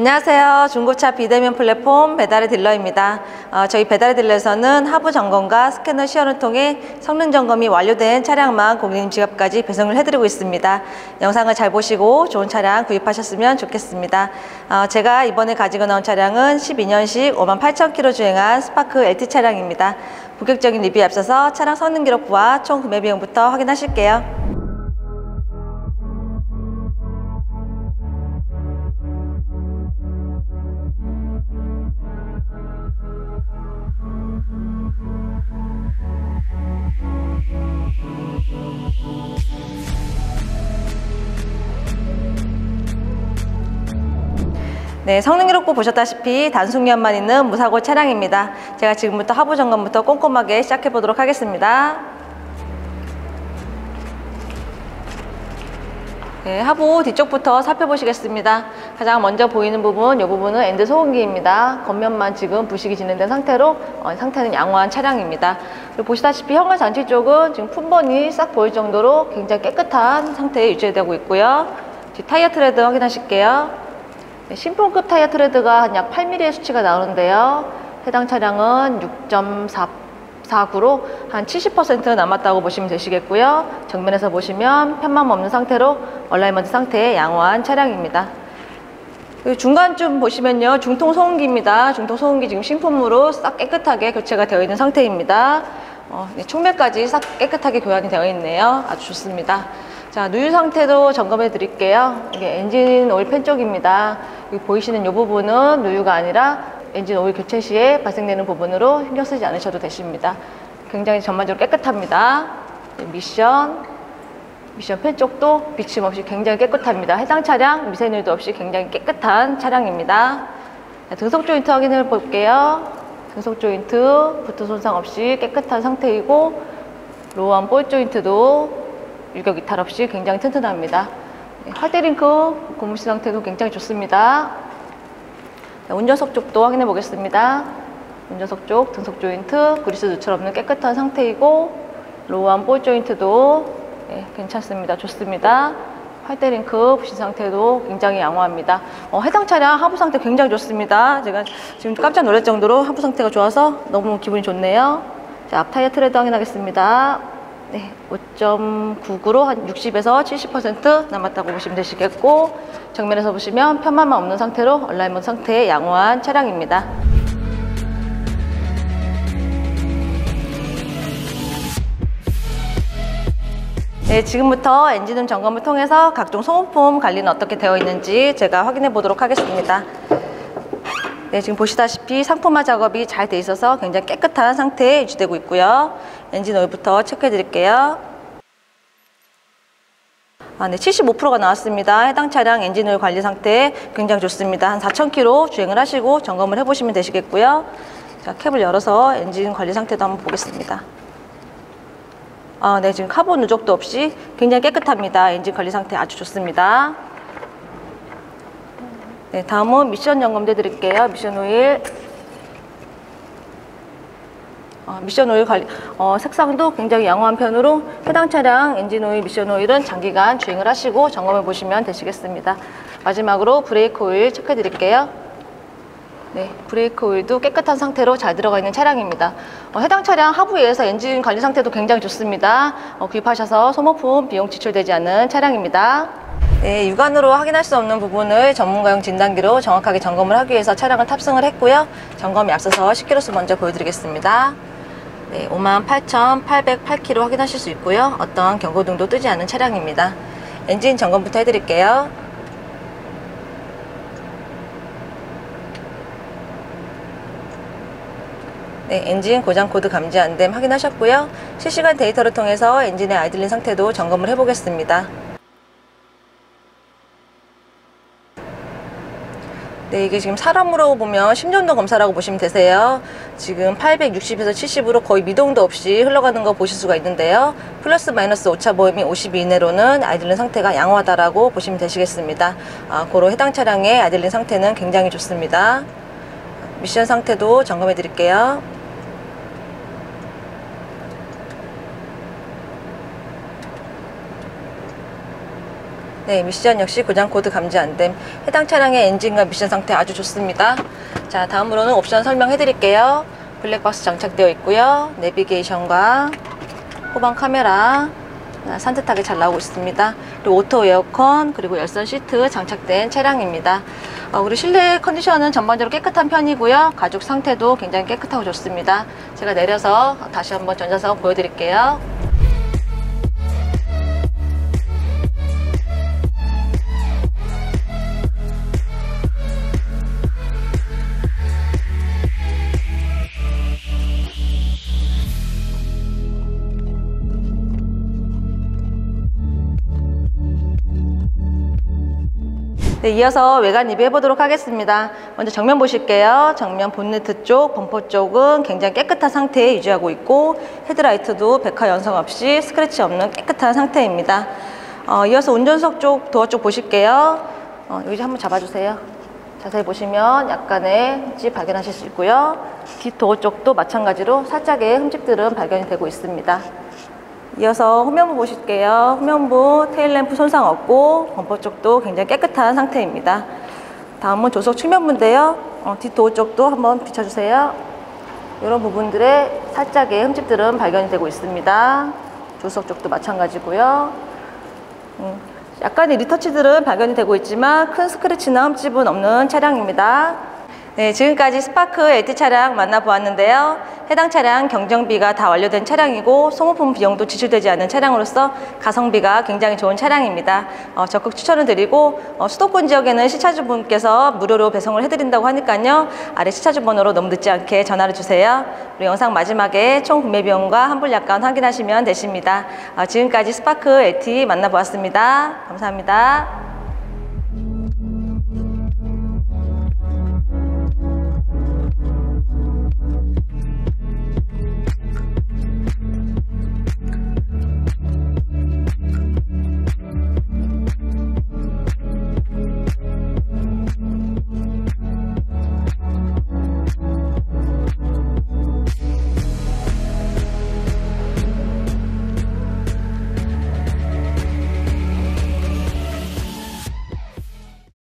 안녕하세요. 중고차 비대면 플랫폼 배달의 딜러입니다. 저희 배달의 딜러에서는 하부 점검과 스캐너 시연을 통해 성능 점검이 완료된 차량만 고객님 지갑까지 배송을 해드리고 있습니다. 영상을 잘 보시고 좋은 차량 구입하셨으면 좋겠습니다. 제가 이번에 가지고 나온 차량은 12년식 58,000km 주행한 스파크 LT 차량입니다. 본격적인 리뷰에 앞서서 차량 성능 기록부와 총 구매 비용부터 확인하실게요. 네, 성능 기록부 보셨다시피 단속연만 있는 무사고 차량입니다. 제가 지금부터 하부 점검부터 꼼꼼하게 시작해 보도록 하겠습니다. 네, 하부 뒤쪽부터 살펴보시겠습니다. 가장 먼저 보이는 부분, 이 부분은 엔드 소음기입니다. 겉면만 지금 부식이 진행된 상태로 상태는 양호한 차량입니다. 그리고 보시다시피 현관 장치 쪽은 지금 품번이 싹 보일 정도로 굉장히 깨끗한 상태에 유지되고 있고요. 뒤 타이어 트레드 확인하실게요. 네, 신품급 타이어 트레드가 한 약 8mm의 수치가 나오는데요. 해당 차량은 6.49로 한 70% 남았다고 보시면 되시겠고요. 정면에서 보시면 편맘 없는 상태로 얼라이먼트 상태의 양호한 차량입니다. 중간쯤 보시면요, 중통 소음기입니다. 중통 소음기 지금 신품으로 싹 깨끗하게 교체가 되어 있는 상태입니다. 네, 총매까지 싹 깨끗하게 교환이 되어 있네요. 아주 좋습니다. 자, 누유 상태도 점검해 드릴게요. 이게 엔진 오일 팬 쪽입니다. 여기 보이시는 이 부분은 누유가 아니라 엔진 오일 교체 시에 발생되는 부분으로 신경 쓰지 않으셔도 되십니다. 굉장히 전반적으로 깨끗합니다. 미션 팬 쪽도 비침 없이 굉장히 깨끗합니다. 해당 차량 미세누이도 없이 굉장히 깨끗한 차량입니다. 자, 등속 조인트 확인해 볼게요. 등속 조인트 부트 손상 없이 깨끗한 상태이고, 로우암 볼 조인트도 유격 이탈 없이 굉장히 튼튼합니다. 활대링크 고무신 상태도 굉장히 좋습니다. 자, 운전석 쪽도 확인해 보겠습니다. 운전석 쪽 등속 조인트 그리스 누출 없는 깨끗한 상태이고, 로우암 볼 조인트도 괜찮습니다. 좋습니다. 활대링크 부신 상태도 굉장히 양호합니다. 해당 차량 하부 상태 굉장히 좋습니다. 제가 지금 깜짝 놀랄 정도로 하부 상태가 좋아서 너무 기분이 좋네요. 자, 앞 타이어 트레드 확인하겠습니다. 네, 5.99로 한 60에서 70% 남았다고 보시면 되시겠고, 정면에서 보시면 편맘만 없는 상태로 얼라이먼트 상태의 양호한 차량입니다. 네, 지금부터 엔진음 점검을 통해서 각종 소모품 관리는 어떻게 되어 있는지 제가 확인해 보도록 하겠습니다. 네, 지금 보시다시피 상품화 작업이 잘 돼 있어서 굉장히 깨끗한 상태에 유지되고 있고요. 엔진 오일부터 체크해 드릴게요. 네, 75%가 나왔습니다. 해당 차량 엔진 오일 관리 상태 굉장히 좋습니다. 한 4,000km 주행을 하시고 점검을 해 보시면 되시겠고요. 자, 캡을 열어서 엔진 관리 상태도 한번 보겠습니다. 네, 지금 카본 누적도 없이 굉장히 깨끗합니다. 엔진 관리 상태 아주 좋습니다. 네, 다음은 미션 점검해 드릴게요. 미션 오일. 미션 오일 관리, 색상도 굉장히 양호한 편으로 해당 차량 엔진 오일, 미션 오일은 장기간 주행을 하시고 점검해 보시면 되시겠습니다. 마지막으로 브레이크 오일 체크해 드릴게요. 네, 브레이크 오일도 깨끗한 상태로 잘 들어가 있는 차량입니다. 해당 차량 하부에서 엔진 관리 상태도 굉장히 좋습니다. 구입하셔서 소모품 비용 지출되지 않는 차량입니다. 네, 육안으로 확인할 수 없는 부분을 전문가용 진단기로 정확하게 점검을 하기 위해서 차량을 탑승을 했고요. 점검에 앞서서 10km 먼저 보여드리겠습니다. 네, 58,808km 확인하실 수 있고요. 어떤 경고등도 뜨지 않은 차량입니다. 엔진 점검부터 해드릴게요. 네, 엔진 고장 코드 감지 안됨 확인하셨고요. 실시간 데이터를 통해서 엔진의 아이들링 상태도 점검을 해보겠습니다. 네, 이게 지금 사람으로 보면 심전도 검사라고 보시면 되세요. 지금 860에서 70으로 거의 미동도 없이 흘러가는 거 보실 수가 있는데요. 플러스 마이너스 오차 보험이 50 이내로는 아이들링 상태가 양호하다라고 보시면 되시겠습니다. 고로 해당 차량의 아이들링 상태는 굉장히 좋습니다. 미션 상태도 점검해 드릴게요. 네, 미션 역시 고장 코드 감지 안됨. 해당 차량의 엔진과 미션 상태 아주 좋습니다. 자, 다음으로는 옵션 설명해 드릴게요. 블랙박스 장착되어 있고요. 내비게이션과 후방 카메라 산뜻하게 잘 나오고 있습니다. 그리고 오토 에어컨, 그리고 열선 시트 장착된 차량입니다. 우리 실내 컨디션은 전반적으로 깨끗한 편이고요. 가죽 상태도 굉장히 깨끗하고 좋습니다. 제가 내려서 다시 한번 전자상을 보여드릴게요. 네, 이어서 외관 리뷰 해보도록 하겠습니다. 먼저 정면 보실게요. 정면 본네트 쪽, 범퍼 쪽은 굉장히 깨끗한 상태에 유지하고 있고 헤드라이트도 백화 연성 없이 스크래치 없는 깨끗한 상태입니다. 이어서 운전석 쪽, 도어 쪽 보실게요. 여기 한번 잡아주세요. 자세히 보시면 약간의 흠집 발견하실 수 있고요. 뒷 도어 쪽도 마찬가지로 살짝의 흠집들은 발견이 되고 있습니다. 이어서 후면부 보실게요. 후면부 테일램프 손상 없고 범퍼 쪽도 굉장히 깨끗한 상태입니다. 다음은 조석 측면부인데요. 뒷도어 쪽도 한번 비춰주세요. 이런 부분들에 살짝의 흠집들은 발견이 되고 있습니다. 조석 쪽도 마찬가지고요. 약간의 리터치들은 발견이 되고 있지만 큰 스크래치나 흠집은 없는 차량입니다. 네, 지금까지 스파크 LT 차량 만나보았는데요. 해당 차량 경정비가 다 완료된 차량이고 소모품 비용도 지출되지 않은 차량으로서 가성비가 굉장히 좋은 차량입니다. 적극 추천을 드리고 수도권 지역에는 시차주분께서 무료로 배송을 해드린다고 하니까요. 아래 시차주 번호로 너무 늦지 않게 전화를 주세요. 우리 영상 마지막에 총 구매 비용과 환불 약관 확인하시면 되십니다. 지금까지 스파크 LT 만나보았습니다. 감사합니다.